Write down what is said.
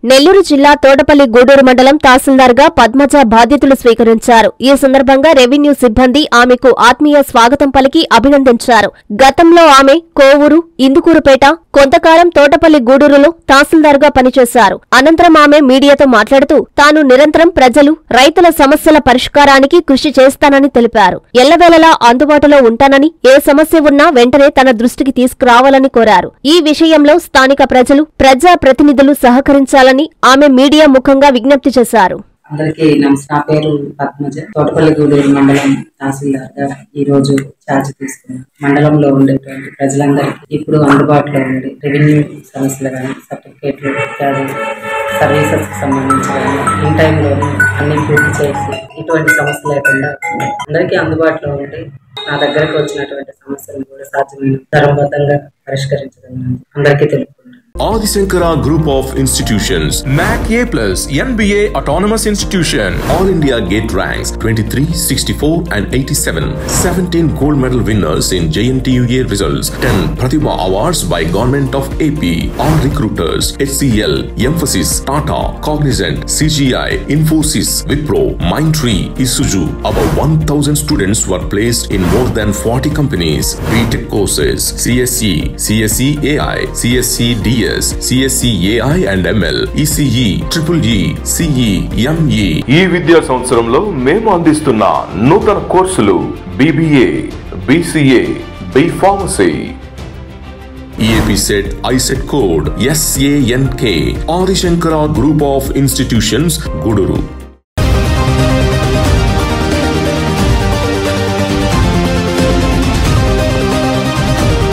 నెల్లూరు జిల్లా తోటపల్లి గూడూరు మండలం తహసీల్దార్గా పద్మజ బాధ్యతలు స్వీకరించారు. ఈ సందర్భంగా రెవెన్యూ సిబ్బంది ఆమెకు ఆత్మీయ స్వాగతం పలికి అభినందించారు. గతంలో ఆమె కోవూరు, ఇందుకూరుపేట, కొంతకాలం తోటపల్లి గూడూరులో తహసీల్దార్గా పనిచేశారు. అనంతరం ఆమె మీడియాతో మాట్లాడుతూ తాను నిరంతరం ప్రజలు, రైతుల సమస్యల పరిష్కారానికి కృషి చేస్తానని తెలిపారు. ఎల్లవేళలా అందుబాటులో ఉంటానని, ఏ సమస్య ఉన్నా వెంటనే తన దృష్టికి తీసుకురావాలని కోరారు. ఈ విషయంలో స్థానిక ప్రజలు, ప్రజా ప్రతినిధులు సహకరించాలని ఆమె మీడియా ముఖంగా విజ్ఞప్తి చేశారు. అందరికీ నమస్కారం. నా పేరు పద్మజ. తోటపల్లి గూడూరు మండలం తహసీల్దార్గా ఈ రోజు ఛార్జ్ తీసుకున్నాను. మండలంలో ఉండేటువంటి ప్రజలందరికీ ఇప్పుడు అందుబాటులో ఉండే రెవెన్యూ సమస్యలు కానీ, సర్టిఫికేట్లు, ఇత్యాది సర్వీసెస్ సంబంధించి కానీ ఇన్ టైంలోనే అన్ని పూర్తి చేసి ఇటువంటి సమస్య లేకుండా అందరికీ అందుబాటులో ఉండి నా దగ్గరకు వచ్చినటువంటి సమస్యలను కూడా సాధ్యమైన ధర్మబద్ధంగా పరిష్కరించడం అందరికీ తెలుపుకుంటున్నాను. Adi Shankara Group of Institutions, NAC A+, NBA Autonomous Institution, All India Gate Ranks 23, 64 and 87, 17 gold medal winners in JNTUA results, 10 Pratibha Awards by Government of AP, all recruiters, HCL, Emphasis, Tata, Cognizant, CGI, Infosys, Wipro, Mindtree, Isuzu. About 1,000 students were placed in more than 40 companies. BTech courses, CSE, CSE AI, CSE DS, CSE AI and ML, ECE, EEE, CE, ME. ఈ విద్యా సంవత్సరంలో మేము అందిస్తున్న నూతన కోర్సులు BBA, BCA, B Pharmacy. EAP set ISET code SANK. Adi Shankara Group of Institutions, Guduru.